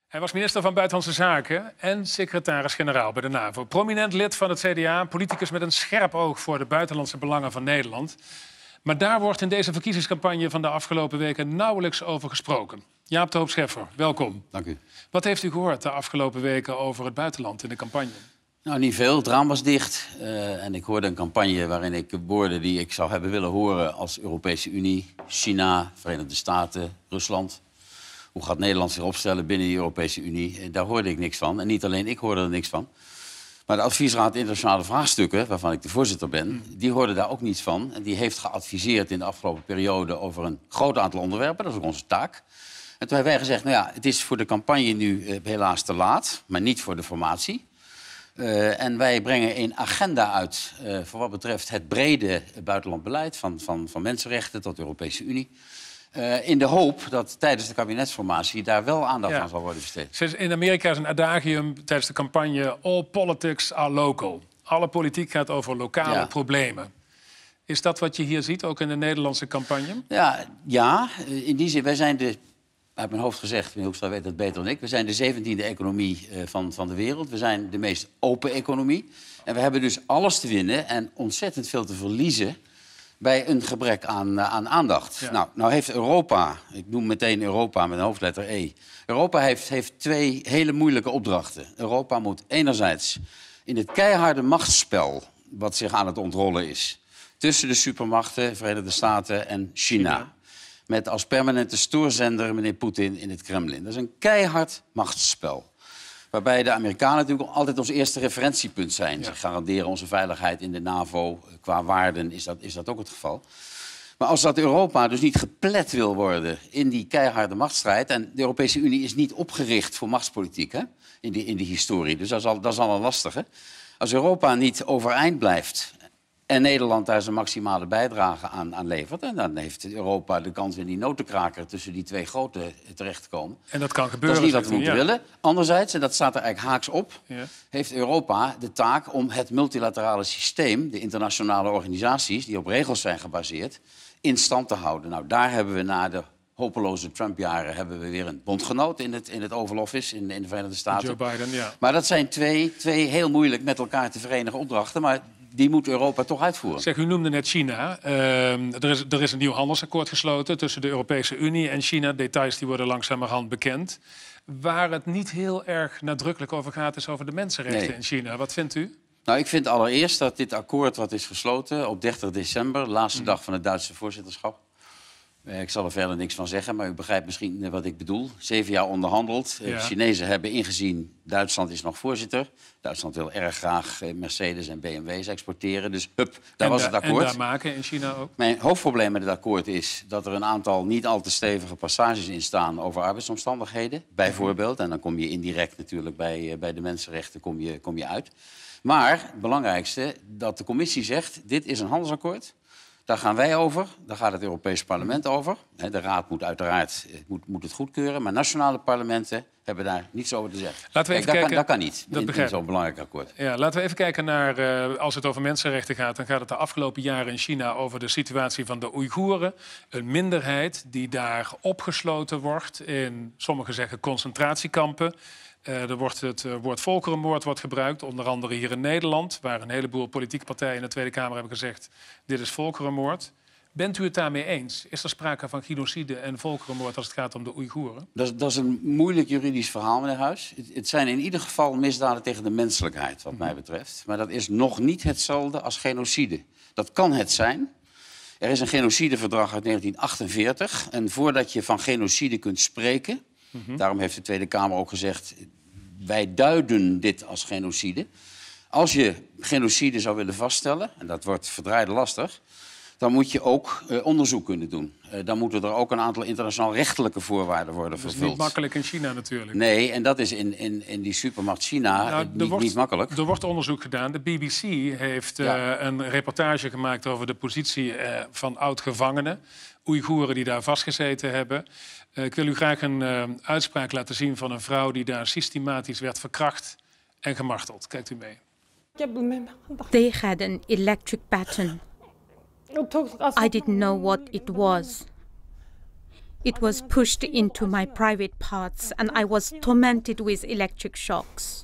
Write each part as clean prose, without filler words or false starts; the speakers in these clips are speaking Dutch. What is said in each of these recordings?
Hij was minister van Buitenlandse Zaken en secretaris-generaal bij de NAVO. Prominent lid van het CDA, politicus met een scherp oog voor de buitenlandse belangen van Nederland. Maar daar wordt in deze verkiezingscampagne van de afgelopen weken nauwelijks over gesproken. Jaap de Hoop Scheffer, welkom. Dank u. Wat heeft u gehoord de afgelopen weken over het buitenland in de campagne? Nou, niet veel. Het raam was dicht. En ik hoorde een campagne waarin ik woorden die ik zou hebben willen horen als Europese Unie, China, Verenigde Staten, Rusland. Hoe gaat Nederland zich opstellen binnen de Europese Unie? Daar hoorde ik niks van. En niet alleen ik hoorde er niks van. Maar de Adviesraad Internationale Vraagstukken, waarvan ik de voorzitter ben, die hoorde daar ook niets van. En die heeft geadviseerd in de afgelopen periode over een groot aantal onderwerpen. Dat is ook onze taak. En toen hebben wij gezegd, nou ja, het is voor de campagne nu helaas te laat, maar niet voor de formatie. En wij brengen een agenda uit voor wat betreft het brede buitenlandbeleid, van mensenrechten tot de Europese Unie. In de hoop dat tijdens de kabinetsformatie daar wel aandacht aan zal worden besteed. In Amerika is een adagium tijdens de campagne: all politics are local. Alle politiek gaat over lokale problemen. Is dat wat je hier ziet, ook in de Nederlandse campagne? Ja, in die zin, wij zijn uit mijn hoofd gezegd, meneer Hoekstra weet dat beter dan ik, we zijn de 17e economie van de wereld. We zijn de meest open economie. En we hebben dus alles te winnen en ontzettend veel te verliezen bij een gebrek aan aandacht. Ja. Nou heeft Europa, ik noem meteen Europa met een hoofdletter E. Europa heeft twee hele moeilijke opdrachten. Europa moet enerzijds in het keiharde machtsspel wat zich aan het ontrollen is tussen de supermachten, Verenigde Staten en China. Met als permanente stoorzender meneer Poetin in het Kremlin. Dat is een keihard machtsspel. Waarbij de Amerikanen natuurlijk altijd ons eerste referentiepunt zijn. Ja. Ze garanderen onze veiligheid in de NAVO. Qua waarden is dat ook het geval. Maar als dat Europa dus niet geplet wil worden in die keiharde machtsstrijd, en de Europese Unie is niet opgericht voor machtspolitiek, hè, in die historie. Dus dat is al een lastige. Als Europa niet overeind blijft en Nederland daar zijn maximale bijdrage aan levert, en dan heeft Europa de kans in die notenkraker tussen die twee grote terecht te komen. En dat kan gebeuren. Dat is niet wat we moeten willen. Anderzijds, en dat staat er eigenlijk haaks op, heeft Europa de taak om het multilaterale systeem, de internationale organisaties die op regels zijn gebaseerd, in stand te houden. Nou, daar hebben we na de hopeloze Trump-jaren hebben we weer een bondgenoot in het Oval Office in de Verenigde Staten. Joe Biden, ja. Maar dat zijn twee heel moeilijk met elkaar te verenigen opdrachten. Maar die moet Europa toch uitvoeren. Zeg, u noemde net China. Er is een nieuw handelsakkoord gesloten tussen de Europese Unie en China. Details die worden langzamerhand bekend. Waar het niet heel erg nadrukkelijk over gaat, is over de mensenrechten in China. Wat vindt u? Nou, ik vind allereerst dat dit akkoord wat is gesloten op 30 december... de laatste dag van het Duitse voorzitterschap. Ik zal er verder niks van zeggen, maar u begrijpt misschien wat ik bedoel. 7 jaar onderhandeld. De Chinezen hebben ingezien, Duitsland is nog voorzitter. Duitsland wil erg graag Mercedes en BMW's exporteren. Dus daar was het akkoord. En daar maken in China ook. Mijn hoofdprobleem met het akkoord is dat er een aantal niet al te stevige passages in staan over arbeidsomstandigheden. Bijvoorbeeld, en dan kom je indirect natuurlijk bij de mensenrechten kom je uit. Maar het belangrijkste, dat de commissie zegt, dit is een handelsakkoord. Daar gaan wij over, daar gaat het Europese parlement over. De Raad moet uiteraard het goedkeuren, maar nationale parlementen hebben daar niets over te zeggen. Laten we even kijken. Dat kan niet in zo'n belangrijk akkoord. Ja, laten we even kijken naar, als het over mensenrechten gaat, dan gaat het de afgelopen jaren in China over de situatie van de Oeigoeren. Een minderheid die daar opgesloten wordt in, sommigen zeggen, concentratiekampen. Het woord volkerenmoord wordt gebruikt, onder andere hier in Nederland, waar een heleboel politieke partijen in de Tweede Kamer hebben gezegd: dit is volkerenmoord. Bent u het daarmee eens? Is er sprake van genocide en volkerenmoord als het gaat om de Oeigoeren? Dat is een moeilijk juridisch verhaal, meneer Huis. Het zijn in ieder geval misdaden tegen de menselijkheid, wat mij betreft. Maar dat is nog niet hetzelfde als genocide. Dat kan het zijn. Er is een genocideverdrag uit 1948. En voordat je van genocide kunt spreken, daarom heeft de Tweede Kamer ook gezegd, wij duiden dit als genocide. Als je genocide zou willen vaststellen, en dat wordt verdraaid lastig, dan moet je ook onderzoek kunnen doen. Dan moeten er ook een aantal internationaal rechtelijke voorwaarden worden vervuld. Dat is niet makkelijk in China natuurlijk. Nee, en dat is in die supermacht China niet makkelijk. Er wordt onderzoek gedaan. De BBC heeft een reportage gemaakt over de positie van oud-gevangenen. Oeigoeren die daar vastgezeten hebben. Ik wil u graag een uitspraak laten zien van een vrouw die daar systematisch werd verkracht en gemarteld. Kijkt u mee. They had an electric pattern. I didn't know what it was. It was pushed into my private parts and I was tormented with electric shocks.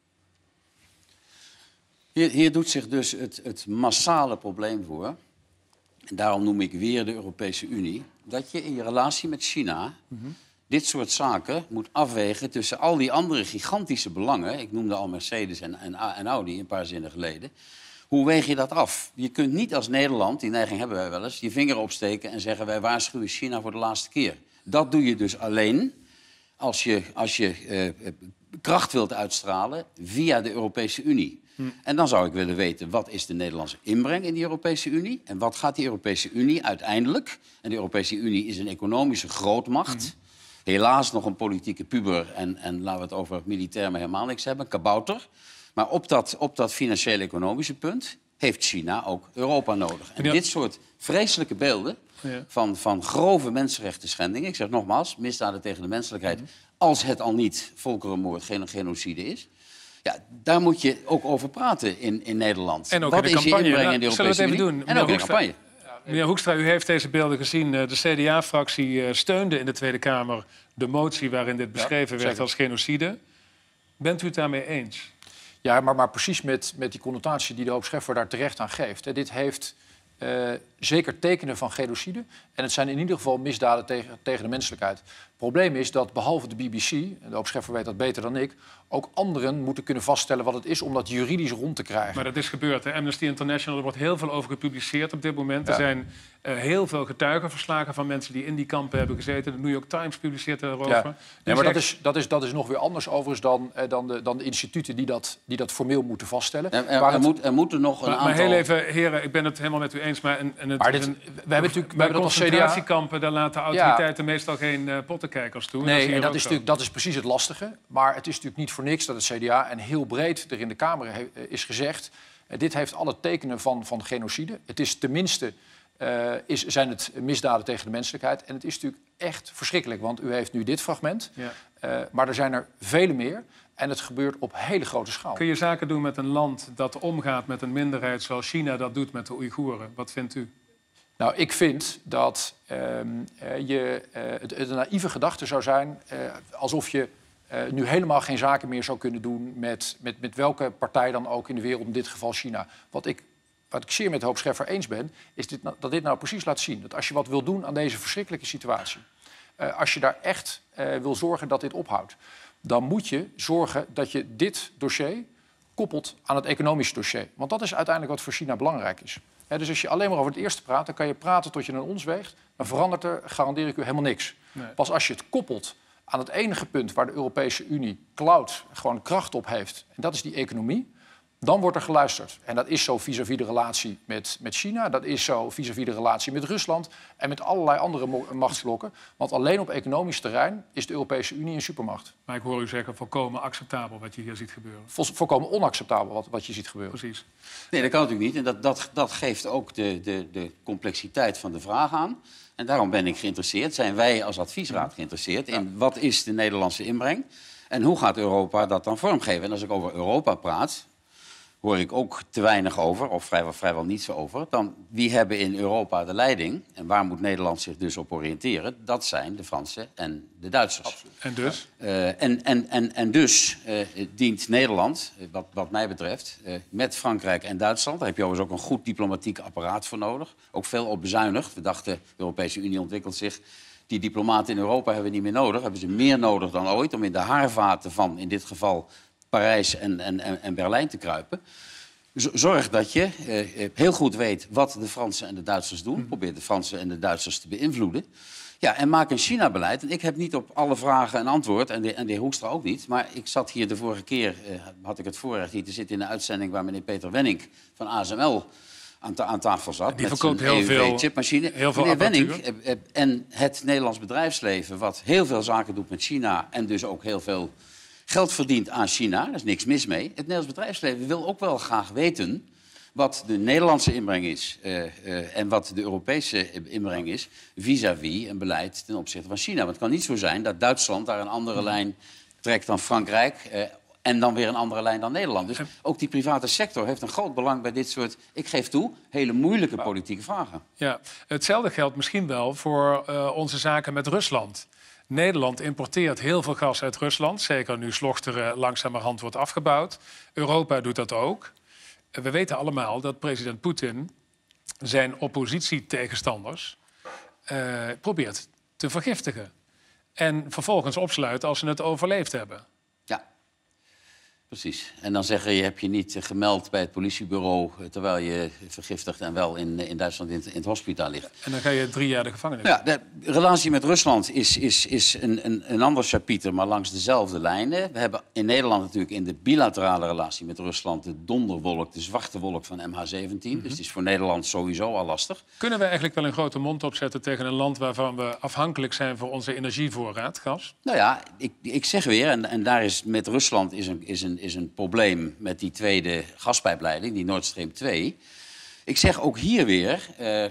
Hier doet zich dus het massale probleem voor. En daarom noem ik weer de Europese Unie. Dat je in je relatie met China dit soort zaken moet afwegen tussen al die andere gigantische belangen. Ik noemde al Mercedes en Audi een paar zinnen geleden. Hoe weeg je dat af? Je kunt niet als Nederland, die neiging hebben wij wel eens, je vinger opsteken en zeggen wij waarschuwen China voor de laatste keer. Dat doe je dus alleen als je kracht wilt uitstralen via de Europese Unie. En dan zou ik willen weten, wat is de Nederlandse inbreng in die Europese Unie? En wat gaat die Europese Unie uiteindelijk... En de Europese Unie is een economische grootmacht. Helaas nog een politieke puber. En laten we het over militair maar helemaal niks hebben. Kabouter. Maar op dat financieel-economische punt heeft China ook Europa nodig. En dit soort vreselijke beelden van grove mensenrechten schendingen... ik zeg nogmaals, misdaden tegen de menselijkheid... als het al niet volkerenmoord, geen genocide is... Ja, daar moet je ook over praten in Nederland. En ook wat in de campagne. in de Europese Unie? Doen? En ook in de campagne. Meneer Hoekstra, u heeft deze beelden gezien. De CDA-fractie steunde in de Tweede Kamer de motie waarin dit beschreven werd als genocide. Bent u het daarmee eens? Ja, maar precies met die connotatie die de hoop Scheffer daar terecht aan geeft. Hè. Dit heeft zeker tekenen van genocide. En het zijn in ieder geval misdaden tegen de menselijkheid. Het probleem is dat behalve de BBC, en de hoop Scheffer weet dat beter dan ik... ook anderen moeten kunnen vaststellen wat het is om dat juridisch rond te krijgen. Maar dat is gebeurd. Hè? Amnesty International, er wordt heel veel over gepubliceerd op dit moment. Er zijn heel veel getuigenverslagen van mensen die in die kampen hebben gezeten. De New York Times publiceert erover. Ja. Nee, maar dat is nog weer anders overigens dan de instituten die dat formeel moeten vaststellen. Er moeten nog een aantal... Maar heel even, heren, ik ben het helemaal met u eens. Maar we hebben dat als CDA... concentratiekampen, daar laten autoriteiten meestal geen pottenkijkers toe. Nee, en dat is precies het lastige. Maar het is natuurlijk niet voor niks dat het CDA... en heel breed er in de Kamer is gezegd... dit heeft alle tekenen van genocide. Het is tenminste... zijn het misdaden tegen de menselijkheid. En het is natuurlijk echt verschrikkelijk, want u heeft nu dit fragment. Ja. Maar er zijn er vele meer. En het gebeurt op hele grote schaal. Kun je zaken doen met een land dat omgaat met een minderheid... zoals China dat doet met de Oeigoeren? Wat vindt u? Nou, ik vind dat het een naïeve gedachte zou zijn... alsof je nu helemaal geen zaken meer zou kunnen doen... met welke partij dan ook in de wereld, in dit geval China. Wat ik zeer met de hoop Scheffer eens ben, is dat dit nou precies laat zien. Dat als je wat wil doen aan deze verschrikkelijke situatie... als je daar echt wil zorgen dat dit ophoudt... dan moet je zorgen dat je dit dossier koppelt aan het economische dossier. Want dat is uiteindelijk wat voor China belangrijk is. Dus als je alleen maar over het eerste praat... dan kan je praten tot je een ons weegt. Dan verandert er, garandeer ik u, helemaal niks. Nee. Pas als je het koppelt aan het enige punt... waar de Europese Unie cloud gewoon kracht op heeft... en dat is die economie... dan wordt er geluisterd. En dat is zo vis-à-vis de relatie met China. Dat is zo vis-à-vis de relatie met Rusland. En met allerlei andere machtsblokken. Want alleen op economisch terrein is de Europese Unie een supermacht. Maar ik hoor u zeggen, volkomen acceptabel wat je hier ziet gebeuren. Volkomen onacceptabel wat je ziet gebeuren. Precies. Nee, dat kan natuurlijk niet. En dat geeft ook de complexiteit van de vraag aan. En daarom ben ik geïnteresseerd. Zijn wij als adviesraad geïnteresseerd in wat is de Nederlandse inbreng? En hoe gaat Europa dat dan vormgeven? En als ik over Europa praat... hoor ik ook te weinig over, of vrijwel niets over... dan wie hebben in Europa de leiding... en waar moet Nederland zich dus op oriënteren... dat zijn de Fransen en de Duitsers. Absoluut. En dus? En dus dient Nederland, wat mij betreft... met Frankrijk en Duitsland... daar heb je overigens ook een goed diplomatiek apparaat voor nodig... ook veel op bezuinigd. We dachten, de Europese Unie ontwikkelt zich... die diplomaten in Europa hebben we niet meer nodig. Hebben ze meer nodig dan ooit... om in de haarvaten van, in dit geval... Parijs en Berlijn te kruipen. Zorg dat je heel goed weet wat de Fransen en de Duitsers doen. Probeer de Fransen en de Duitsers te beïnvloeden. Ja, en maak een China-beleid. En ik heb niet op alle vragen een antwoord. En de heer Hoekstra ook niet. Maar ik zat hier de vorige keer, had ik het voorrecht hier te zitten... in een uitzending waar meneer Peter Wenning van ASML aan tafel zat. Die verkoopt heel veel chipmachine. Meneer Wenning en het Nederlands bedrijfsleven... wat heel veel zaken doet met China en dus ook heel veel... geld verdient aan China, daar is niks mis mee. Het Nederlands bedrijfsleven wil ook wel graag weten... wat de Nederlandse inbreng is en wat de Europese inbreng is... vis-à-vis een beleid ten opzichte van China. Want het kan niet zo zijn dat Duitsland daar een andere lijn trekt dan Frankrijk... En dan weer een andere lijn dan Nederland. Dus ook die private sector heeft een groot belang bij dit soort, ik geef toe, hele moeilijke politieke vragen. Ja, hetzelfde geldt misschien wel voor onze zaken met Rusland. Nederland importeert heel veel gas uit Rusland. Zeker nu Slochteren langzamerhand wordt afgebouwd. Europa doet dat ook. We weten allemaal dat president Poetin zijn oppositietegenstanders probeert te vergiftigen. En vervolgens opsluiten als ze het overleefd hebben. Ja, precies. En dan zeggen je heb je niet gemeld bij het politiebureau terwijl je vergiftigt en wel in Duitsland in het hospitaal ligt. En dan ga je 3 jaar de gevangenis. Ja, de relatie met Rusland is een ander chapiter, maar langs dezelfde lijnen. We hebben in Nederland natuurlijk in de bilaterale relatie met Rusland de donderwolk, de zwarte wolk van MH17. Dus het is voor Nederland sowieso al lastig. Kunnen we eigenlijk wel een grote mond opzetten tegen een land waarvan we afhankelijk zijn voor onze energievoorraad, gas? Nou ja, ik zeg weer, en daar is met Rusland is een probleem met die tweede gaspijpleiding, die Nord Stream 2. Ik zeg ook hier weer,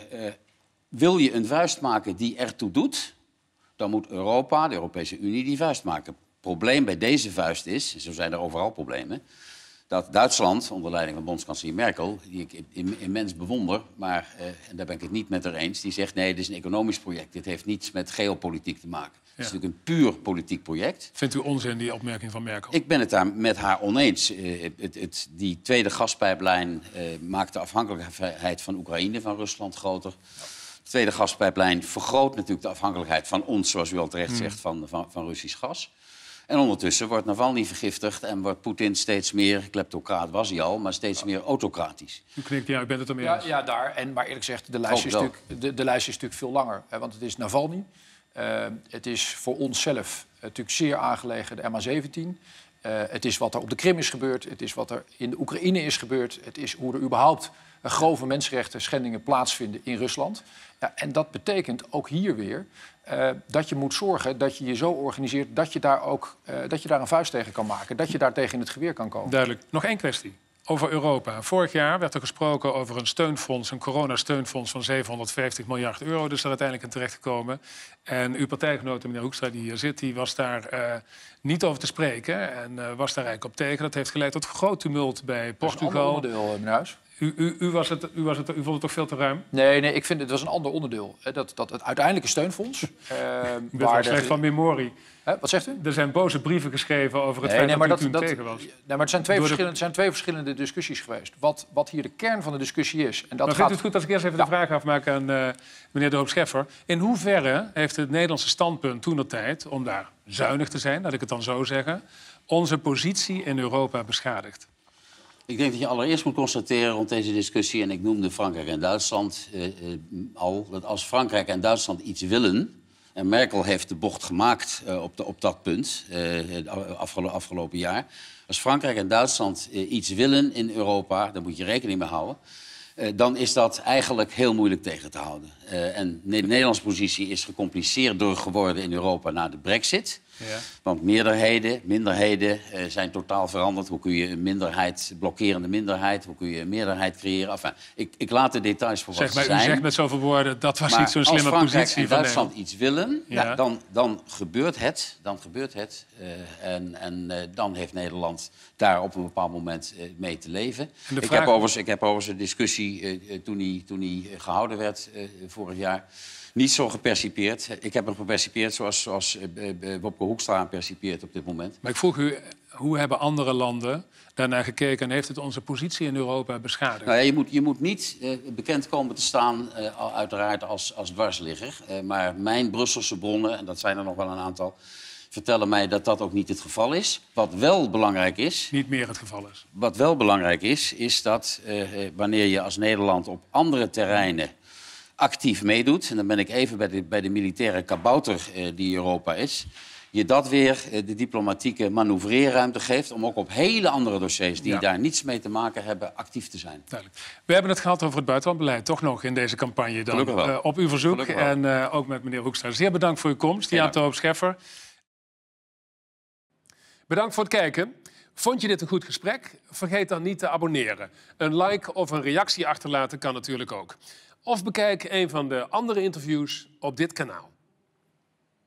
wil je een vuist maken die ertoe doet, dan moet Europa, de Europese Unie, die vuist maken. Het probleem bij deze vuist is, zo zijn er overal problemen, dat Duitsland, onder leiding van bondskanselier Merkel, die ik immens bewonder, maar en daar ben ik het niet met haar eens, die zegt nee, dit is een economisch project. Dit heeft niets met geopolitiek te maken. Het is natuurlijk een puur politiek project. Vindt u onzin, die opmerking van Merkel? Ik ben het daar met haar oneens. Die tweede gaspijplijn maakt de afhankelijkheid van Oekraïne van Rusland groter. De tweede gaspijplijn vergroot natuurlijk de afhankelijkheid van ons, zoals u al terecht zegt, van Russisch gas. En ondertussen wordt Navalny vergiftigd en wordt Poetin steeds meer, kleptocraat was hij al, maar steeds meer autocratisch. U knikt, ja, u bent het ermee eens. Ja, daar. Maar eerlijk gezegd, de lijst is natuurlijk veel langer. Hè, want het is Navalny. Het is voor onszelf natuurlijk zeer aangelegen, de MH17. Het is wat er op de Krim is gebeurd. Het is wat er in de Oekraïne is gebeurd. Het is hoe er überhaupt grove mensenrechten schendingen plaatsvinden in Rusland. Ja, en dat betekent ook hier weer dat je moet zorgen dat je je zo organiseert dat je daar ook een vuist tegen kan maken. Dat je daar tegen in het geweer kan komen. Duidelijk. Nog één kwestie. Over Europa. Vorig jaar werd er gesproken over een steunfonds, een coronasteunfonds van 750 miljard euro. Dus daar uiteindelijk in terechtgekomen. En uw partijgenoot, meneer Hoekstra, die hier zit, die was daar niet over te spreken. En was daar eigenlijk op tegen. Dat heeft geleid tot groot tumult bij Portugal. Dat is een ander onderdeel, meneer Huis. U vond het toch veel te ruim? Nee, ik vind het was een ander onderdeel. Dat het uiteindelijke steunfonds. U bent wel slecht van memorie. Wat zegt u? Er zijn boze brieven geschreven over het feit dat u tegen was. Nee, maar het zijn twee verschillende discussies geweest. Wat hier de kern van de discussie is. En dat maar vindt u het goed als ik eerst even de vraag afmaak aan meneer De Hoop Scheffer? In hoeverre heeft het Nederlandse standpunt toentertijd, om daar zuinig te zijn, laat ik het dan zo zeggen, onze positie in Europa beschadigd? Ik denk dat je allereerst moet constateren rond deze discussie, en ik noemde Frankrijk en Duitsland al, dat als Frankrijk en Duitsland iets willen, en Merkel heeft de bocht gemaakt op dat punt afgelopen jaar, als Frankrijk en Duitsland iets willen in Europa, daar moet je rekening mee houden, dan is dat eigenlijk heel moeilijk tegen te houden. En de Nederlandse positie is gecompliceerder geworden in Europa na de Brexit. Ja. Want meerderheden, minderheden zijn totaal veranderd. Hoe kun je een minderheid, blokkerende minderheid, hoe kun je een meerderheid creëren? Enfin, ik laat de details voor wat ze zijn. U zegt met zoveel woorden, dat was maar niet zo'n slimme positie van als Frankrijk en Duitsland iets willen, ja. Dan gebeurt het. Dan heeft Nederland daar op een bepaald moment mee te leven. Ik heb overigens een discussie toen hij gehouden werd vorig jaar niet zo gepercipieerd. Ik heb hem gepercipieerd zoals Wopke Hoekstra hem percipieert op dit moment. Maar ik vroeg u, hoe hebben andere landen daarnaar gekeken en heeft het onze positie in Europa beschadigd? Nou ja, je moet niet bekend komen te staan, uiteraard als dwarsligger. Maar mijn Brusselse bronnen, en dat zijn er nog wel een aantal, vertellen mij dat dat ook niet het geval is. Wat wel belangrijk is... Niet meer het geval is. Wat wel belangrijk is dat wanneer je als Nederland op andere terreinen actief meedoet, en dan ben ik even bij de militaire kabouter die Europa is, je dat weer de diplomatieke manoeuvreerruimte geeft om ook op hele andere dossiers die daar niets mee te maken hebben, actief te zijn. Duidelijk. We hebben het gehad over het buitenlandbeleid, toch nog in deze campagne dan. Op uw verzoek en ook met meneer Hoekstra. Zeer bedankt voor uw komst, Jaap de Hoop Scheffer. Bedankt voor het kijken. Vond je dit een goed gesprek? Vergeet dan niet te abonneren. Een like of een reactie achterlaten kan natuurlijk ook. Of bekijk een van de andere interviews op dit kanaal.